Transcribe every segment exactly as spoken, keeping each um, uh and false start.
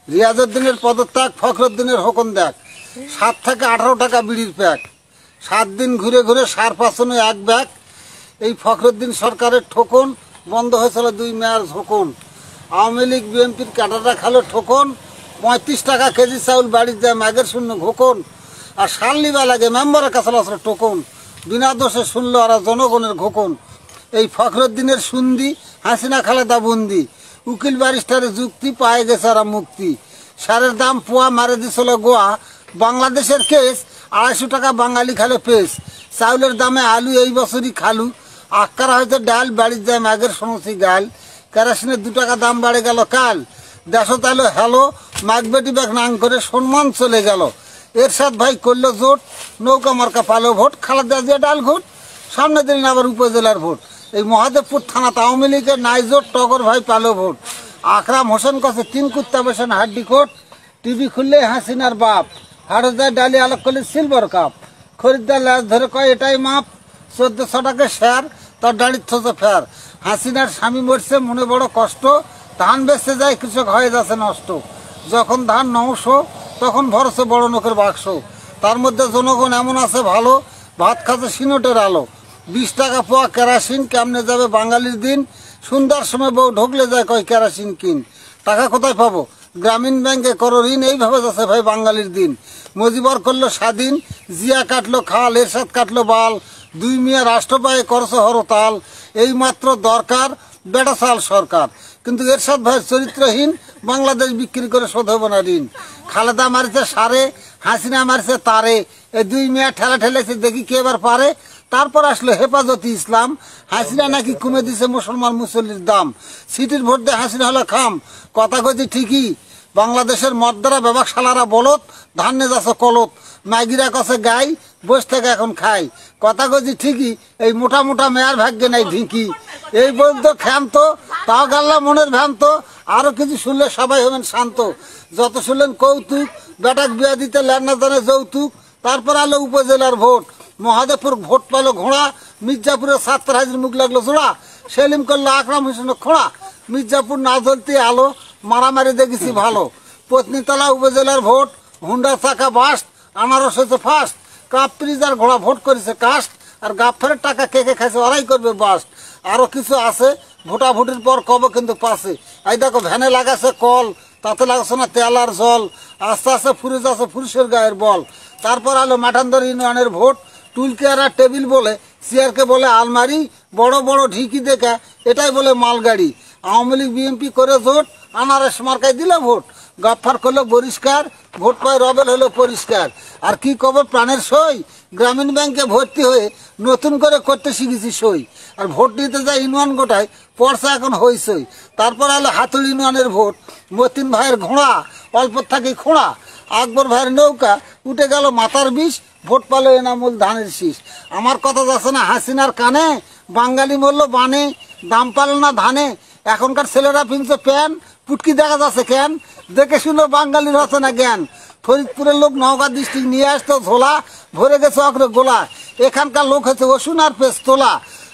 রিয়াজউদ্দিনের পদত্যাগ, ফখরুদ্দিনের হুকুম দেখ, সাত থেকে আঠারো টাকা বিড়ির প্যাক, সাত দিন ঘুরে ঘুরে সার পাঁচনে এক ব্যাগ। এই ফখরুদ্দিন সরকারের ঠোকন, বন্ধ হয়েছিল দুই মেয়ার ঝোকন। আওয়ামী লীগ বিএনপির ক্যাডাররা খালো ঠোকন, পঁয়ত্রিশ টাকা কেজি চাউল বাড়ির যায় ম্যাগের শূন্য ঘোকন। আর সাল্লিবা লাগে মেম্বারের কাছে আসলে টোকন, বিনা দোষে শুনলো ওরা জনগণের ঘোকন। এই ফখরুদ্দিনের সুন্দি, হাসিনা খালেদা বন্দি, উকিল ব্যারিস্টারের যুক্তি, পায়ে গেছে ওরা মুক্তি। সারের দাম পোয়া মারে দিছিল গোয়া, বাংলাদেশের কেস আড়াইশো টাকা বাঙালি খালে পেস। চাউলের দামে আলু এই বছরই খালু, আক্কারা হয়তো ডাল বাড়ির যায় ম্যাগের সমসি গাল। কেরাসিনের দু টাকা দাম বাড়ে গেল কাল, দেশত এলো হ্যালো মাগবেটি ব্যাগ নাং করে সম্মান চলে গেল। এরশাদ ভাই করলো জোট, নৌকা মার্কা পালো ভোট, খালেদা জিয়া ডাল ঘোট, সামনে দিন আবার উপজেলার ভোট। এই মহাদেবপুর থানাতে আওয়ামী লীগের নাই জোট, টগর ভাই পালো ভোট। আকরাম হোসেন কাছে তিন কুত্তা বসেন হাড্ডি কোট, টিভি খুললে হাসিনার বাপ, হাড়ে যায় ডালি আলোক করলে সিলভার কাপ। খরিদ্দার লাশ ধরে কয় এটাই মাপ, চোদ্দশো টাকা শেয়ার, তার ডাড়ির থোসে ফের। হাসিনার স্বামী মরছে মনে বড় কষ্ট, ধান বেচতে যায় কৃষক হয়ে যাচ্ছে নষ্ট। যখন ধান নশো তখন ভরসে বড় নোকের বাক্স, তার মধ্যে জনগণ এমন আছে ভালো, ভাত খাচ্ছে সিনোটের আলো। বিশ টাকা পোয়া কেরাসিন, কেমনে যাবে বাঙালির দিন, সন্ধ্যার সময় বউ ঢুকলে যায় কয় কেরাসিন কিন। টাকা কোথায় পাবো, গ্রামীণ ব্যাংকে করো ঋণ, এইভাবে যাচ্ছে ভাই বাঙালির দিন। মজিবর করলো স্বাধীন, জিয়া কাটলো খাল, এরশাদ কাটলো বাল, দুই মিয়া রাষ্ট্র পায়ে করছে হরতাল। এই মাত্র দরকার বেটা চাল সরকার, কিন্তু এরশাদ ভাইয়ের চরিত্রহীন, বাংলাদেশ বিক্রি করে শোধ হবো না ঋণ। খালেদা মারিছে সারে, হাসিনা মারিছে তারে, এই দুই মেয়া ঠেলা ঠেলেছে দেখি কে এবার পারে। তারপর আসলো হেফাজতে ইসলাম, হাসিনা নাকি কমে দিছে মুসলমান মুসল্লির দাম। সিটির ভোট দিয়ে হাসিনা হলো খাম, কথা কইছি ঠিকই, বাংলাদেশের মদ্দারা ব্যবসালারা বলত, ধান নিয়ে যাচ্ছে কলত, ম্যাগিরা কাছে গাই, বসে থেকে এখন খাই। কথা কইছি ঠিকই, এই মোটা মোটা মেয়ার ভাগ্যে নাই ঢিকি। এই বলতো ক্ষান্ত, তাও গাল্লা মনের ভ্রান্ত, আরো কিছু শুনলে সবাই হবেন শান্ত। যত শুনলেন কৌতুক, বেটাক বিয়া দিতে লেন জানে যৌতুক। তারপর আলো উপজেলার ভোট, মহাদেবপুর ভোট পেল ঘোড়া, মির্জাপুরের ছাত্র হাজির মুখ লাগলো জোড়া, সেলিম করলো আকরাম হোসেনের খোঁড়া। মির্জাপুর না জ্বলতে আলো, মারামারি দেখেছি ভালো। পত্নীতলা উপজেলার ভোট, হুন্ডা চাকা বাস্ট, আনারস হয়েছে ফার্স্ট। কাপ ফ্রিজার ঘোড়া ভোট করেছে কাস্ট, আর গাফের টাকা কে কে খাইছে ওরাই করবে বাস্ট। আরো কিছু আছে ভোটাভুটির পর কবে কিন্তু পাশে, এই দেখো ভ্যানে লাগাছে কল, তাতে লাগাচ্ছে না তেল আর জল। আস্তে আস্তে ফুরিজ আছে পুরুষের গায়ের বল। তারপর আলো মাঠান্দর ইউনিয়নের ভোট, টুলকেয়ার আর টেবিল বলে, চেয়ারকে বলে আলমারি, বড় বড় ঢিকি দেখা এটাই বলে মালগাড়ি। আওয়ামী লীগ বিএনপি করে জোট, আনারস মার্কায় দিল ভোট, গাফার করলো বরিষ্কার, ভোট পায় রবেল হলো পরিষ্কার। আর কি কবে প্রাণের সই, গ্রামীণ ব্যাংকে ভর্তি হয়ে নতুন করে করতে শিখেছি সই। আর ভোট নিতে যায় ইউনিয়ন গোটায়, পর্সা এখন হইসই। তারপর আলো হাতুড়ি ইউনিয়নের ভোট, মতিন ভাইয়ের ঘোড়া, অল্প থাকি খোঁড়া, আকবর ভাইয়ের নৌকা, উঠে গেল মাথার বিষ, ভোট পালো এনামুল ধানের শীষ। আমার কথা যাচ্ছে না হাসিনার কানে, বাঙালি মরল বানে, দাম পাল না ধানে। এখনকার ছেলেরা পিনছে প্যান, পুটকি দেখা যাচ্ছে কেন, দেখে শুনে বাঙালির হচ্ছে না জ্ঞান। ফরিদপুরের লোক নওগাঁ ডিস্ট্রিক্ট নিয়ে আসতো ঝোলা, ভরে গেছে অগ্রে গোলা। এখানকার লোক হচ্ছে ওষুন আর পেস তোলা।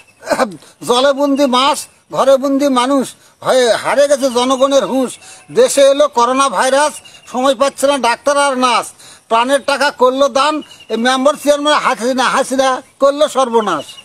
জলে বন্দি মাছ, ঘরে বন্দি মানুষ, হয়ে হারে গেছে জনগণের হুঁশ। দেশে এলো করোনা ভাইরাস, সময় পাচ্ছে না ডাক্তার আর নার্স। প্রাণের টাকা করলো দান, এই মেম্বার চেয়ারম্যান হাসিনা হাসিনা করলো সর্বনাশ।